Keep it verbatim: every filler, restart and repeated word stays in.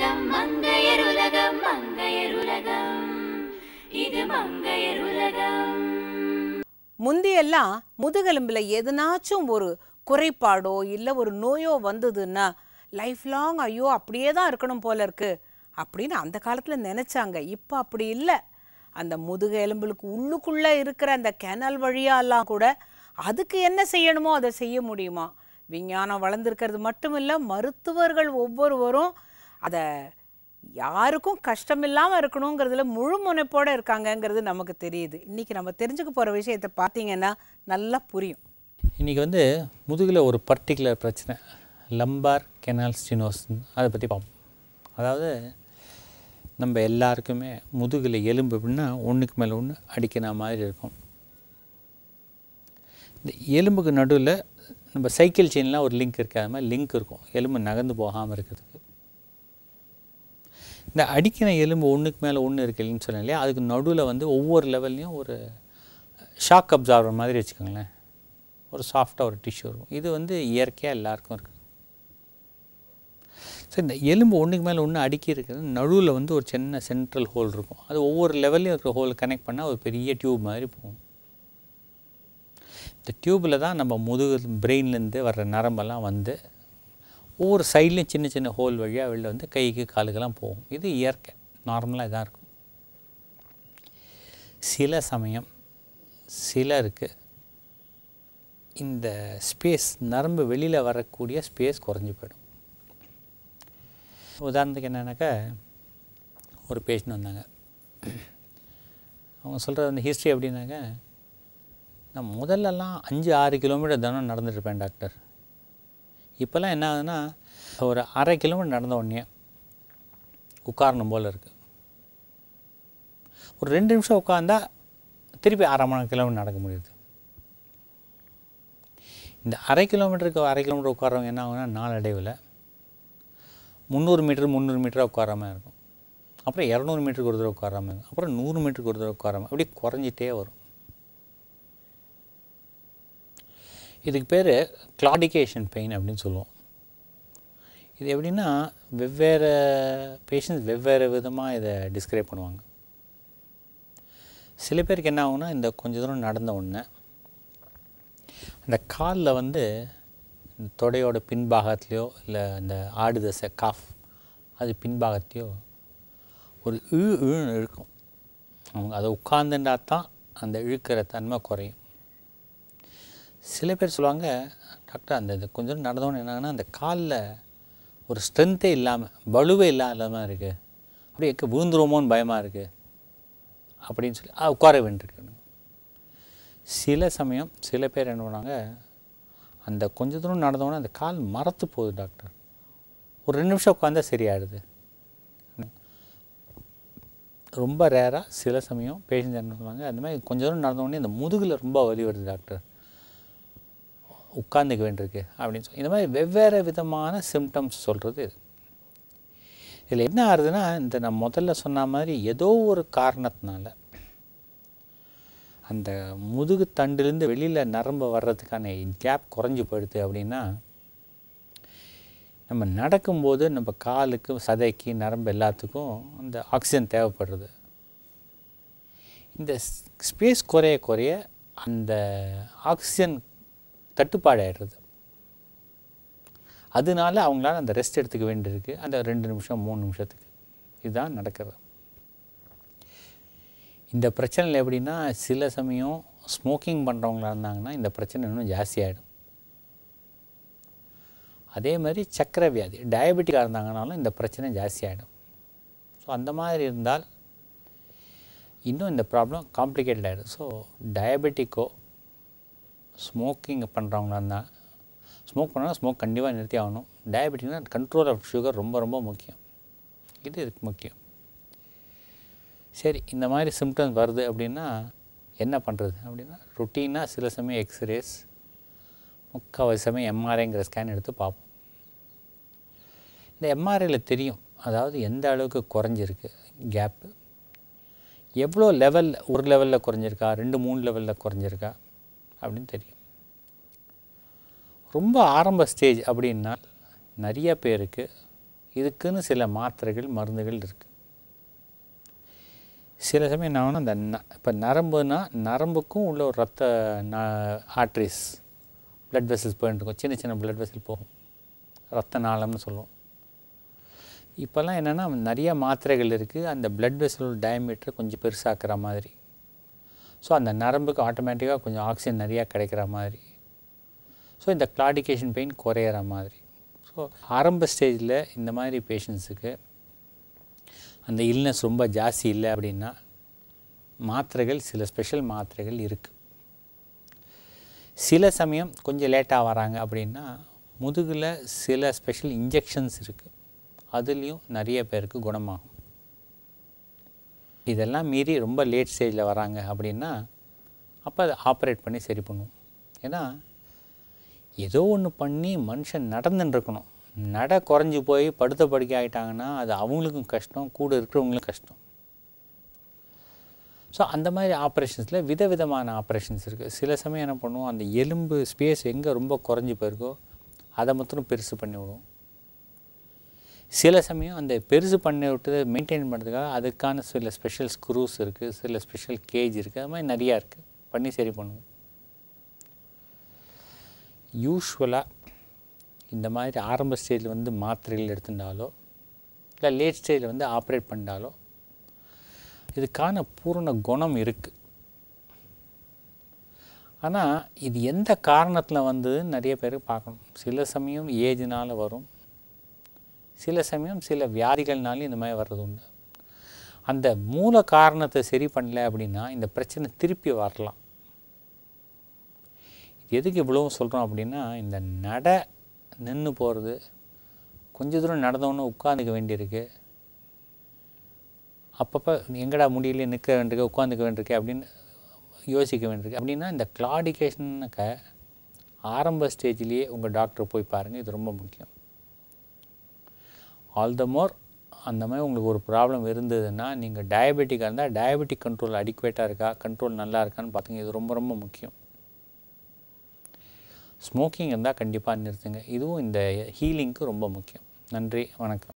உலகம் மங்கையர் உலகம் மங்கையர் உலகம் இது மங்கையர் உலகம். முந்தியெல்லாம் முதுகெலும்பில் எதுனாச்சும் ஒரு குறைபாடோ இல்லை ஒரு நோயோ வந்ததுன்னா லைஃப் லாங் ஐயோ அப்படியே தான் இருக்கணும் போல இருக்கு அப்படின்னு அந்த காலத்தில் நினச்சாங்க. இப்போ அப்படி இல்லை. அந்த முதுகு எலும்புக்கு உள்ளுக்குள்ளே இருக்கிற அந்த கேனல் வழியாலாம் கூட அதுக்கு என்ன செய்யணுமோ அதை செய்ய முடியுமா? விஞ்ஞானம் வளர்ந்துருக்கிறது மட்டும் இல்லை, மருத்துவர்கள் ஒவ்வொருவரும் அதை யாருக்கும் கஷ்டம் இல்லாமல் இருக்கணுங்கிறதுல முழு முனைப்போடு இருக்காங்கங்கிறது நமக்கு தெரியுது. இன்றைக்கி நம்ம தெரிஞ்சுக்க போகிற விஷயத்தை பார்த்தீங்கன்னா நல்லா புரியும். இன்றைக்கி வந்து முதுகில் ஒரு பர்டிகுலர் பிரச்சனை, லம்பார் கெனால் ஸ்டெனோசிஸ், அதை பற்றி பார்ப்போம். அதாவது நம்ம எல்லாருக்குமே முதுகில் எலும்பு அப்படின்னா ஒன்றுக்கு மேலே ஒன்று அடிக்கிற மாதிரி இருக்கும். இந்த எலும்புக்கு நடுவில் நம்ம சைக்கிள் செயின்லாம் ஒரு லிங்க் இருக்குது, அது மாதிரி லிங்க் இருக்கும் எலும்பு நகர்ந்து போகாமல் இருக்கிறதுக்கு. இந்த அடிக்கிற எலும்பு ஒன்றுக்கு மேலே ஒன்று இருக்குன்னு சொன்னேன் இல்லையா, அதுக்கு நடுவில் வந்து ஒவ்வொரு லெவல்லையும் ஒரு ஷாக் அப்சார்வர் மாதிரி வச்சுக்கோங்களேன், ஒரு சாஃப்டாக ஒரு டிஷ்யூ இருக்கும். இது வந்து இயற்கையாக எல்லாருக்கும் இருக்குது. ஸோ இந்த எலும்பு ஒன்றுக்கு மேலே ஒன்று அடுக்கி இருக்கிறது நடுவில் வந்து ஒரு சின்ன சென்ட்ரல் ஹோல் இருக்கும். அது ஒவ்வொரு லெவல்லையும் இருக்கிற ஹோல் கனெக்ட் பண்ணால் ஒரு பெரிய டியூப் மாதிரி போகும். இந்த டியூப்பில் தான் நம்ம முதுகு பிரெயின்லேருந்து வர்ற நரம்பெல்லாம் வந்து ஒவ்வொரு சைட்லேயும் சின்ன சின்ன ஹோல் வழியாக வெளில வந்து கைக்கு காலுக்கெல்லாம் போகும். இது இயற்கை, நார்மலாக இதாக இருக்கும். சில சமயம் சிலருக்கு இந்த ஸ்பேஸ் நரம்பு வெளியில் வரக்கூடிய ஸ்பேஸ் குறைஞ்சி போயிடும். உதாரணத்துக்கு என்னென்னாக்கா, ஒரு பேஷண்ட் வந்தாங்க, அவங்க சொல்கிற அந்த ஹிஸ்ட்ரி எப்படின்னாக்கா, நான் முதல்லலாம் அஞ்சு ஆறு கிலோமீட்டர் தினம் நடந்துட்டுருப்பேன் டாக்டர். இப்போல்லாம் என்ன ஆகுதுன்னா ஒரு அரை கிலோமீட்டர் நடந்த உடனே உட்காரணும் போல் இருக்குது. ஒரு ரெண்டு நிமிஷம் உட்காந்தா திருப்பி அரை மணி கிலோமீட்டர் நடக்க முடியுது. இந்த அரை கிலோமீட்டருக்கு அரை கிலோமீட்டர் உட்காரவங்க என்ன ஆகுனா நாளடைவில் முந்நூறு மீட்டர் முந்நூறு மீட்டராக உட்காராமல் இருக்கும். அப்புறம் இரநூறு மீட்டருக்கு ஒரு தடவை உட்காராமல் இருக்கும். அப்புறம் நூறு மீட்டருக்கு ஒரு தடவை உட்காராமல் அப்படி குறைஞ்சிட்டே வரும். இதுக்கு பேர் கிளாடிகேஷன் பெயின் அப்படின்னு சொல்லுவோம். இது எப்படின்னா வெவ்வேறு பேஷண்ட்ஸ் வெவ்வேறு விதமாக இதை டிஸ்கிரைப் பண்ணுவாங்க. சில பேருக்கு என்ன ஆகுனா, இந்த கொஞ்சம் தூரம் நடந்த உடனே அந்த காலில் வந்து இந்த தொடையோட பின்பாகத்துலேயோ இல்லை அந்த ஆடு தசை காஃப் அது பின்பாகத்தையோ ஒரு இழு இழுன்னு இழுக்கும். அவங்க அதை உட்கார்ந்துட்டா தான் அந்த இழுக்கிற தன்மை குறையும். சில பேர் சொல்லுவாங்க, டாக்டர் அந்த இது கொஞ்சம் நடந்தோன்னு என்னாங்கன்னா அந்த காலில் ஒரு ஸ்ட்ரென்த்தே இல்லாமல் வலுவே இல்லாமல் இருக்குது, அப்படியே எக்க விழுந்துருவோமோன்னு பயமாக இருக்குது அப்படின்னு சொல்லி அது உட்கார வேண்டியிருக்கு. சில சமயம் சில பேர் என்ன பண்ணாங்க, அந்த கொஞ்சம் தூரம் நடந்தோன்னே அந்த கால் மரத்து போகுது டாக்டர், ஒரு ரெண்டு நிமிஷம் உட்காந்தா சரியாயிடுது. ரொம்ப ரேராக சில சமயம் பேஷண்ட் என்ன சொல்லுவாங்க, அந்த மாதிரி கொஞ்சம் தூரம் நடந்தோடனே இந்த முதுகில் ரொம்ப வலி வருது டாக்டர், உட்காந்துக்க வேண்டியிருக்கு அப்படின்னு சொல்லி இந்த மாதிரி வெவ்வேறு விதமான சிம்டம்ஸ் சொல்கிறது இது. இதில் என்ன ஆகுதுன்னா, இந்த நான் முதல்ல சொன்ன மாதிரி ஏதோ ஒரு காரணத்தினால அந்த முதுகு தண்டுலேருந்து வெளியில் நரம்பு வர்றதுக்கான கேப் குறைஞ்சி போயிடுது. அப்படின்னா நம்ம நடக்கும்போது நம்ம காலுக்கு சதைக்கு நரம்பு எல்லாத்துக்கும் அந்த ஆக்சிஜன் தேவைப்படுறது. இந்த ஸ்பேஸ் குறைய குறைய அந்த ஆக்சிஜன் தட்டுப்பாடு ஆகிடுறது. அதனால அவங்களால அந்த ரெஸ்ட் எடுத்துக்க வேண்டியிருக்கு அந்த ரெண்டு நிமிஷம் மூணு நிமிஷத்துக்கு. இதுதான் நடக்கிறது. இந்த பிரச்சனையில் எப்படின்னா, சில சமயம் ஸ்மோக்கிங் பண்ணுறவங்களா இருந்தாங்கன்னா இந்த பிரச்சனை இன்னும் ஜாஸ்தியாகிடும். அதே மாதிரி சர்க்கரை வியாதி டயபெட்டிக்காக இருந்தாங்கனாலும் இந்த பிரச்சனை ஜாஸ்தியாகிடும். ஸோ அந்த மாதிரி இருந்தால் இன்னும் இந்த ப்ராப்ளம் காம்ப்ளிகேட்டட் ஆகிடும். ஸோ டயபெட்டிக்கோ ஸ்மோக்கிங் பண்ணுறவங்களா இருந்தால் ஸ்மோக் பண்ணால் ஸ்மோக் கண்டிப்பாக நிறுத்தி ஆகணும். டயபெட்டிக்னா கண்ட்ரோல் ஆஃப் சுகர் ரொம்ப ரொம்ப முக்கியம். இது இதுக்கு முக்கியம். சரி, இந்த மாதிரி சிம்டம்ஸ் வருது அப்படின்னா என்ன பண்ணுறது அப்படின்னா, ருட்டீனாக சில சமயம் எக்ஸ்ரேஸ், முக்கால்வாசி சமயம் எம்ஆர்ஐங்கிற ஸ்கேன் எடுத்து பார்ப்போம். இந்த எம்ஆர்ஐயில் தெரியும், அதாவது எந்த அளவுக்கு குறைஞ்சிருக்கு கேப்பு, எவ்வளோ லெவல், ஒரு லெவலில் குறைஞ்சிருக்கா, ரெண்டு மூணு லெவலில் குறைஞ்சிருக்கா அப்படின்னு தெரியும். ரொம்ப ஆரம்ப ஸ்டேஜ் அப்படின்னா நிறைய பேருக்கு இதுக்குன்னு சில மாத்திரைகள் மருந்துகள் இருக்குது. சில சமயம் நான் அந்த ந இப்போ நரம்புனா நரம்புக்கும் உள்ள ஒரு ரத்த ந ஆர்ட்ரிஸ் பிளட் வெசல்ஸ் போயிட்டு இருக்கும். சின்ன சின்ன பிளட் வெசல் போகும், ரத்த நாளம்னு சொல்லுவோம். இப்போல்லாம் என்னென்னா நிறைய மாத்திரைகள் இருக்குது, அந்த பிளட் வெசல் டயமீட்டரை கொஞ்சம் பெருசாக்குற மாதிரி. ஸோ அந்த நரம்புக்கு ஆட்டோமேட்டிக்காக கொஞ்சம் ஆக்சிஜன் நிறையா கிடைக்கிற மாதிரி. ஸோ இந்த கிளாடிகேஷன் பெயின் குறையிற மாதிரி. ஸோ ஆரம்ப ஸ்டேஜில் இந்த மாதிரி பேஷண்ட்ஸுக்கு அந்த இல்னஸ் ரொம்ப ஜாஸ்தி இல்லை அப்படின்னா மாத்திரைகள், சில ஸ்பெஷல் மாத்திரைகள் இருக்குது. சில சமயம் கொஞ்சம் லேட்டாக வராங்க அப்படின்னா முதுகில் சில ஸ்பெஷல் இன்ஜெக்ஷன்ஸ் இருக்குது, அதுலேயும் நிறைய பேருக்கு குணமாகும். இதெல்லாம் மீறி ரொம்ப லேட் ஸ்டேஜில் வராங்க அப்படின்னா அப்போ அதை ஆப்ரேட் பண்ணி சரி பண்ணுவோம். ஏன்னா ஏதோ ஒன்று பண்ணி மனுஷன் நடந்துட்டுருக்கணும். நட குறைஞ்சி போய் படுத்த படுக்கை ஆகிட்டாங்கன்னா அது அவங்களுக்கும் கஷ்டம், கூட இருக்கிறவங்களுக்கும் கஷ்டம். ஸோ அந்த மாதிரி ஆப்ரேஷன்ஸில் விதவிதமான ஆப்ரேஷன்ஸ் இருக்குது. சில சமயம் என்ன பண்ணுவோம், அந்த எலும்பு ஸ்பேஸ் எங்கே ரொம்ப குறைஞ்சி போயிருக்கோ அதை மாத்திரம் பெருசு பண்ணி விடுவோம். சில சமயம் அந்த பெருசு பண்ணி விட்டு மெயின்டைன் பண்ணுறதுக்காக அதுக்கான சில ஸ்பெஷல் ஸ்க்ரூஸ் இருக்குது, சில ஸ்பெஷல் கேஜ் இருக்குது, அது மாதிரி நிறையா இருக்குது, பண்ணி சரி பண்ணுவோம். யூஸ்வலாக இந்த மாதிரி ஆரம்ப ஸ்டேஜில் வந்து மாத்திரைகள் எடுத்துட்டாலோ இல்லை லேட் ஸ்டேஜில் வந்து ஆப்ரேட் பண்ணாலோ இதுக்கான பூரண குணம் இருக்குது. ஆனால் இது எந்த காரணத்தில் வந்து நிறைய பேர் பார்க்கணும். சில சமயம் ஏஜ்னால் வரும், சில சமயம் சில வியாதிகள்னாலும் இந்த மாதிரி வர்றது உண்டு. அந்த மூல காரணத்தை சரி பண்ணல அப்படின்னா இந்த பிரச்சனை திருப்பி வரலாம். எதுக்கு இவ்வளவும் சொல்கிறோம் அப்படின்னா, இந்த நட நின்று போகிறது, கொஞ்சம் தூரம் நடந்தவொன்னே உட்காந்துக்க வேண்டியிருக்கு, அப்பப்போ எங்கடா முடியல நிற்க வேண்டியிருக்கு, உட்காந்துக்க வேண்டியிருக்கு அப்படின்னு யோசிக்க வேண்டியிருக்கு. அப்படின்னா இந்த கிளாடிகேஷனுக்க ஆரம்ப ஸ்டேஜ்லேயே உங்கள் டாக்டரை போய் பாருங்கள், இது ரொம்ப முக்கியம். ஆல் த மோர் அந்த மாதிரி உங்களுக்கு ஒரு ப்ராப்ளம் இருந்ததுன்னா நீங்கள் டயபெட்டிக்காக இருந்தால் டயபெட்டிக் கண்ட்ரோல் அடிக்குவேட்டாக இருக்கா, கண்ட்ரோல் நல்லா இருக்கான்னு பார்த்துங்க. இது ரொம்ப ரொம்ப முக்கியம். ஸ்மோக்கிங் இருந்தால் கண்டிப்பாக நிறுத்துங்க. இதுவும் இந்த ஹீலிங்க்கு ரொம்ப முக்கியம். நன்றி, வணக்கம்.